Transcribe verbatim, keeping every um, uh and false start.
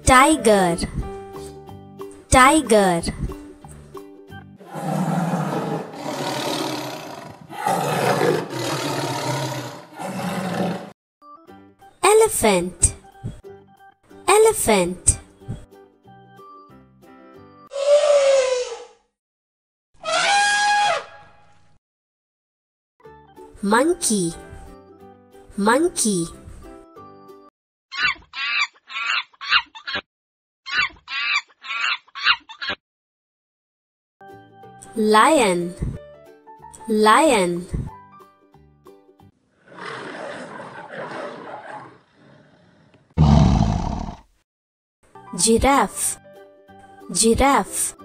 tiger, tiger. Elephant, elephant. Monkey, monkey. Lion, lion. Giraffe, giraffe.